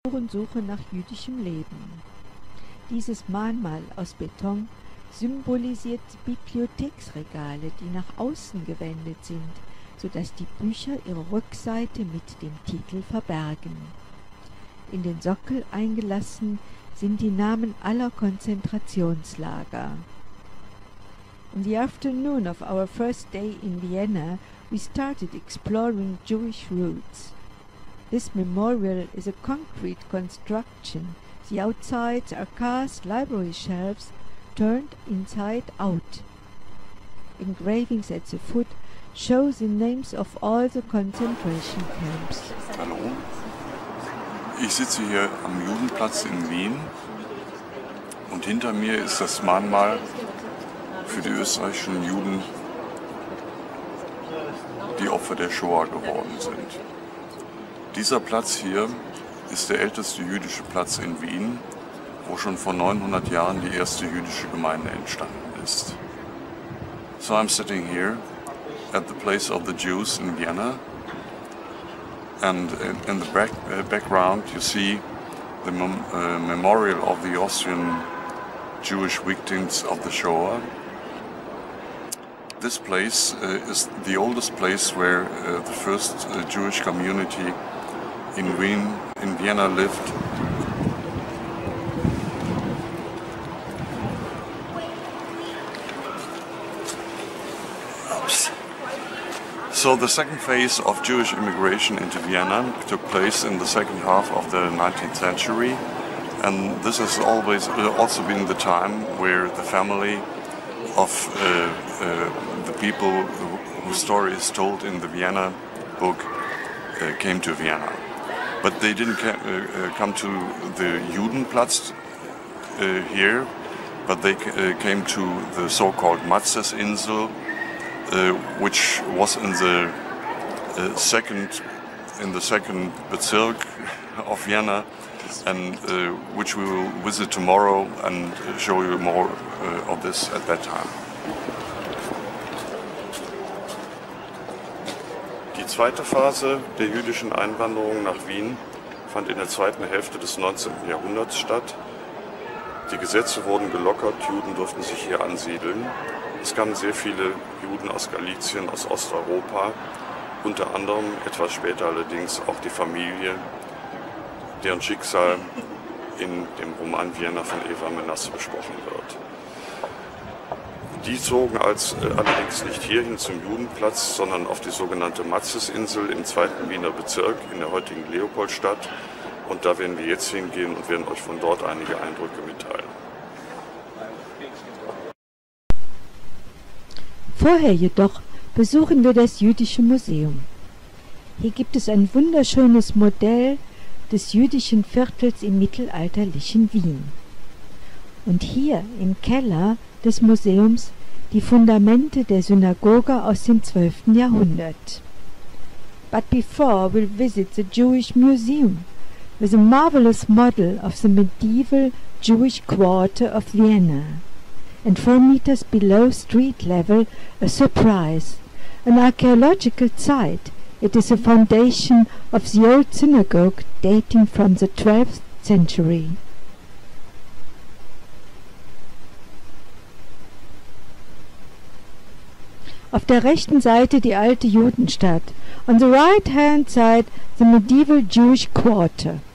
Spurensuche nach jüdischem Leben. Dieses Mahnmal aus Beton symbolisiert Bibliotheksregale, die nach außen gewendet sind, sodass die Bücher ihre Rückseite mit dem Titel verbergen. In den Sockel eingelassen sind die Namen aller Konzentrationslager. In the afternoon of our first day in Vienna, we started exploring Jewish roots. This memorial is a concrete construction. The outsides are cast library shelves turned inside out. Engravings at the foot show the names of all the concentration camps. Hallo, ich sitze hier am Judenplatz in Wien und hinter mir ist das Mahnmal für die österreichischen Juden, die Opfer der Shoah geworden sind. Dieser Platz hier ist der älteste jüdische Platz in Wien, wo schon vor 900 Jahren die erste jüdische Gemeinde entstanden ist. So I'm sitting here at the place of the Jews in Vienna, and in the background you see the memorial of the Austrian Jewish victims of the Shoah. This place is the oldest place where the first Jewish community in Vienna lived. So the second phase of Jewish immigration into Vienna took place in the second half of the 19th century, and this has always also been the time where the family of the people whose story is told in the Vienna book came to Vienna. But they didn't come to the Judenplatz here, but they came to the so-called Matzesinsel, which was in the second Bezirk of Vienna, and which we will visit tomorrow and show you more of this at that time. Die zweite Phase der jüdischen Einwanderung nach Wien fand in der zweiten Hälfte des 19. Jahrhunderts statt. Die Gesetze wurden gelockert, Juden durften sich hier ansiedeln. Es kamen sehr viele Juden aus Galizien, aus Osteuropa, unter anderem etwas später allerdings auch die Familie, deren Schicksal in dem Roman Vienna von Eva Menasse besprochen wird. Die zogen allerdings nicht hierhin zum Judenplatz, sondern auf die sogenannte Matzesinsel im 2. Wiener Bezirk in der heutigen Leopoldstadt. Und da werden wir jetzt hingehen und werden euch von dort einige Eindrücke mitteilen. Vorher jedoch besuchen wir das Jüdische Museum. Hier gibt es ein wunderschönes Modell des jüdischen Viertels im mittelalterlichen Wien. Und hier im Keller des Museums die Fundamente der Synagoge aus dem 12. Jahrhundert. But before we'll visit the Jewish Museum with a marvelous model of the medieval Jewish quarter of Vienna, and 4 meters below street level a surprise, an archaeological site. It is a foundation of the old synagogue dating from the 12th century. Auf der rechten Seite die alte Judenstadt. On the right-hand side the medieval Jewish quarter.